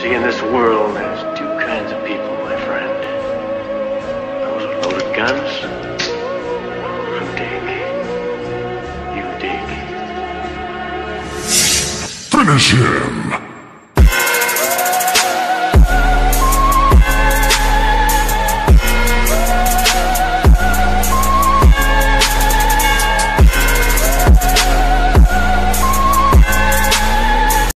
See, in this world, there's two kinds of people, my friend. Those with loaded guns, those who dig. You dig? Finish him!